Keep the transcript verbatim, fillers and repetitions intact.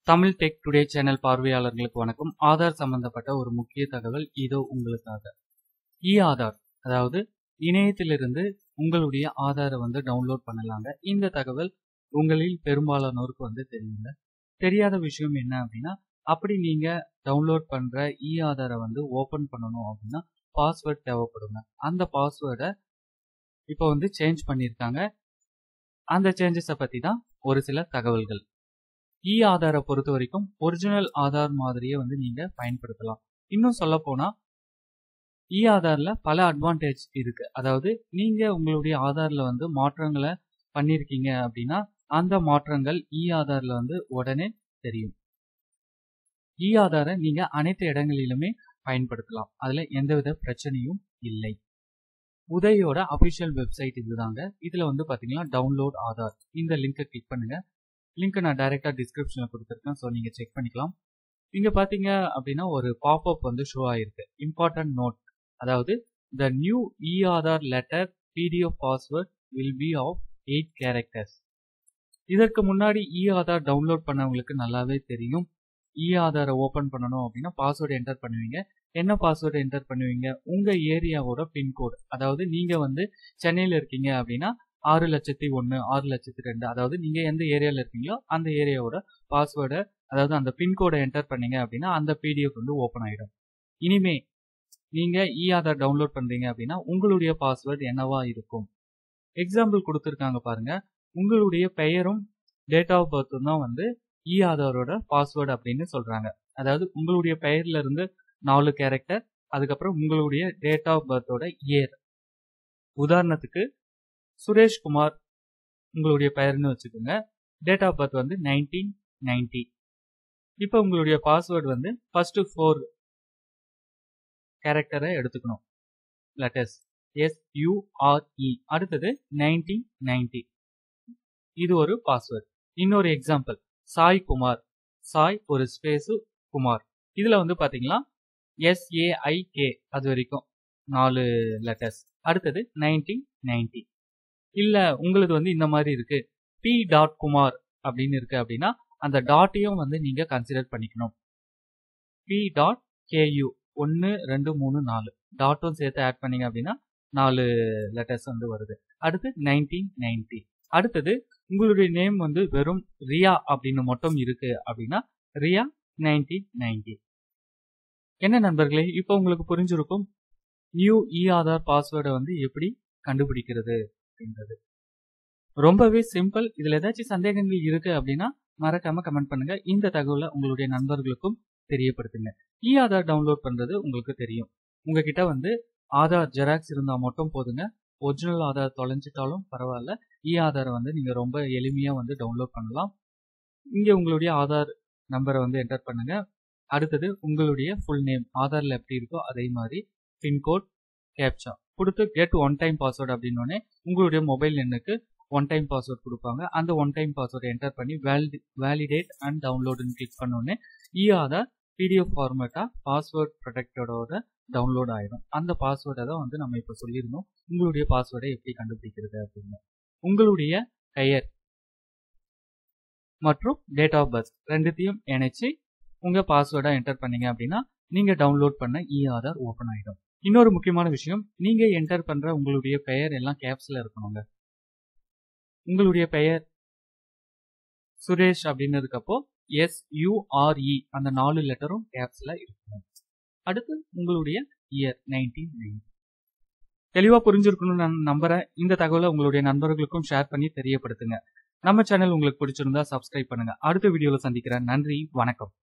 Tamil tech today channel பார்வையாளர்களுக்கு வணக்கம். ஆதார் சம்பந்தப்பட்ட ஒரு முக்கிய தகவல் இதோ உங்களுக்காக. இ ஆதார், அதாவது இணையத்திலிருந்து உங்களுடைய ஆதாரை வந்து டவுன்லோட் பண்ணலாங்க. இந்த தகவல் உங்களில் பெரும்பாலானோருக்கு வந்து தெரியுங்க. தெரியாத விஷயம் என்ன அப்படின்னா, அப்படி நீங்க டவுன்லோட் பண்ற இ ஆதாரை வந்து ஓபன் பண்ணணும் அப்படின்னா பாஸ்வேர்ட் தேவைப்படுங்க. அந்த பாஸ்வேர்டை இப்போ வந்து சேஞ்ச் பண்ணியிருக்காங்க. அந்த சேஞ்சஸை பத்தி தான் ஒரு சில தகவல்கள். இ ஆதாரை பொறுத்த வரைக்கும் ஒரிஜினல் ஆதார் மாதிரியே வந்து நீங்க பயன்படுத்தலாம். இன்னும் சொல்ல போனா இ ஆதார்ல பல அட்வான்டேஜ் இருக்கு. அதாவது நீங்க உங்களுடைய ஆதார்ல வந்து மாற்றங்களை பண்ணிருக்கீங்க அப்படின்னா அந்த மாற்றங்கள் இ ஆதார்ல வந்து உடனே தெரியும். இ ஆதாரை நீங்க அனைத்து இடங்களிலுமே பயன்படுத்தலாம். அதுல எந்தவித பிரச்சனையும் இல்லை. உதயோட அபிஷியல் வெப்சைட் இதுதாங்க. இதுல வந்து பாத்தீங்கன்னா டவுன்லோட் ஆதார் இந்த லிங்கை கிளிக் பண்ணுங்க. லிங்க் நான் டைரக்டா டிஸ்கிரிப்ஷன்ல கொடுத்துருக்கேன். ஸோ நீங்க செக் பண்ணிக்கலாம். இங்க பாத்தீங்க அப்படின்னா ஒரு பாப்அப் வந்து ஷோ ஆயிருக்கு. இம்பார்ட்டன்ட் நோட், அதாவது the new e Aadhaar letter PDF password will be of eight characters. இதற்கு முன்னாடி இ ஆதார் டவுன்லோட் பண்ணவங்களுக்கு நல்லாவே தெரியும். இ ஆதாரை ஓபன் பண்ணணும் அப்படின்னா பாஸ்வேர்டு என்டர் பண்ணுவீங்க. என்ன பாஸ்வேர்டு என்டர் பண்ணுவீங்க? உங்க ஏரியாவோட பின்கோடு. அதாவது நீங்க வந்து சென்னையில இருக்கீங்க அப்படின்னா ஆறு லட்சத்தி ஒன்னு ஆறு லட்சத்தி ரெண்டு, அதாவது நீங்க எந்த ஏரியால இருக்கீங்களோ அந்த ஏரியாவோட பாஸ்வேர்டை, அதாவது அந்த பின்கோடை என்டர் பண்ணீங்க அப்படின்னா அந்த பிடிஎஃப் வந்து ஓபன் ஆயிடும். இனிமே நீங்க இ ஆதார் டவுன்லோட் பண்றீங்க அப்படின்னா உங்களுடைய பாஸ்வேர்டு என்னவா இருக்கும்? எக்ஸாம்பிள் கொடுத்துருக்காங்க பாருங்க. உங்களுடைய பெயரும் டேட் ஆஃப் பர்த்தும் தான் வந்து இ ஆதாரோட பாஸ்வேர்டு அப்படின்னு சொல்றாங்க. அதாவது உங்களுடைய பெயர்ல இருந்து நாலு கேரக்டர், அதுக்கப்புறம் உங்களுடைய டேட் ஆஃப் பர்த்தோட இயர். உதாரணத்துக்கு சுரேஷ்குமார் உங்களுடைய பெயர்னு வச்சுக்கோங்க. டேட் ஆஃப் பர்த் வந்து நைன்டீன் நைன்டி. இப்போ உங்களுடைய பாஸ்வேர்டு வந்து ஃபர்ஸ்ட் ஃபோர் கேரக்டரை எடுத்துக்கணும். Letters S U R E, அடுத்தது நைன்டீன் நைன்டி. இது ஒரு பாஸ்வேர்டு. இன்னொரு எக்ஸாம்பிள் சாய் குமார். சாய் ஒரு ஸ்பேஸ் குமார். இதுல வந்து பாத்தீங்கன்னா எஸ் ஏ ஐ கே அது வரைக்கும் நாலு லெட்டர்ஸ். அடுத்தது நைன்டீன் நைன்டி. இல்ல உங்களுக்கு வந்து இந்த மாதிரி இருக்கு, பி டாட் குமார் அப்படின்னு இருக்கு அப்படின்னா அந்த டாட்டையும் வந்து நீங்க கன்சிடர் பண்ணிக்கணும். பி டாட் கேயூ ஒன்னு ரெண்டு மூணு நாலு டாட்டும் சேர்த்து ஆட் பண்ணீங்க அப்படின்னா நாலு லெட்டர்ஸ் வந்து வருது. அடுத்து நைன்டீன் நைன்டி. அடுத்தது உங்களுடைய நேம் வந்து வெறும் ரியா அப்படின்னு மட்டும் இருக்கு அப்படின்னா ரியா நைன்டீன் நைன்டி. என்ன நண்பர்களே, இப்போ உங்களுக்கு புரிஞ்சிருக்கும் நியூ இ ஆதார் பாஸ்வேர்டை வந்து எப்படி கண்டுபிடிக்கிறது அப்படின்றது. ரொம்பவே சிம்பிள். இதுல ஏதாச்சும் சந்தேகங்கள் இருக்கு அப்படின்னா மறக்காம கமெண்ட் பண்ணுங்க. இந்த தகவலை உங்களுடைய நண்பர்களுக்கும் தெரியப்படுத்துங்க. இ ஆதார் டவுன்லோட் பண்றது உங்களுக்கு தெரியும். உங்ககிட்ட வந்து ஆதார் ஜெராக்ஸ் இருந்தா மட்டும் போதுங்க. ஒரிஜினல் ஆதார் தொலைஞ்சிட்டாலும் பரவாயில்ல, இ ஆதாரை வந்து நீங்க ரொம்ப எளிமையா வந்து டவுன்லோட் பண்ணலாம். இங்க உங்களுடைய ஆதார் நம்பரை வந்து என்டர் பண்ணுங்க. அடுத்தது உங்களுடைய ஃபுல் நேம் ஆதார்ல எப்படி இருக்கோ அதே மாதிரி பின்கோட், கேப்சா கொடுத்து கெட் ஒன் டைம் பாஸ்வேர்டு அப்படின்னோடனே உங்களுடைய மொபைல் எண்ணுக்கு ஒன் டைம் பாஸ்வேர்ட் கொடுப்பாங்க. அந்த ஒன் டைம் பாஸ்வேர்டை என்டர் பண்ணி வேலிடி வேலிடேட் அண்ட் டவுன்லோடுன்னு கிளிக் பண்ணோடனே இ ஆதார் பிடிஎஃப் ஃபார்மேட்டா பாஸ்வேர்ட் ப்ரொடெக்டடோட டவுன்லோட் ஆயிடும். அந்த பாஸ்வேர்டை தான் வந்து நம்ம இப்போ சொல்லியிருந்தோம். உங்களுடைய பாஸ்வேர்டை எப்படி கண்டுபிடிக்கிறது அப்படின்னு. உங்களுடைய பெயர் மற்றும் டேட் ஆஃப் பர்த் ரெண்டுத்தையும் இணைச்சு உங்க பாஸ்வேர்டை என்டர் பண்ணீங்க அப்படின்னா நீங்க டவுன்லோட் பண்ண இ ஆதார் ஓபன் ஆயிடும். இன்னொரு முக்கியமான விஷயம், நீங்க என்டர் பண்ற உங்களுடைய பெயர் எல்லாம் கேப்ஸ்ல இருக்கணுங்க. உங்களுடைய பெயர் சுரேஷ் அப்படின்னதுக்கப்போ எஸ் யூ ஆர் இ அந்த நாலு லெட்டரும் கேப்ஸ்ல இருக்கணும். அடுத்து உங்களுடைய இயர் நைன்டீன் நைன்டி. தெளிவா புரிஞ்சிருக்கணும்னு நான் நம்புறேன். இந்த தகவலை உங்களுடைய நண்பர்களுக்கும் ஷேர் பண்ணி தெரியப்படுத்துங்க. நம்ம சேனல் உங்களுக்கு பிடிச்சிருந்தா சப்ஸ்கிரைப் பண்ணுங்க. அடுத்த வீடியோல சந்திக்கிறேன். நன்றி, வணக்கம்.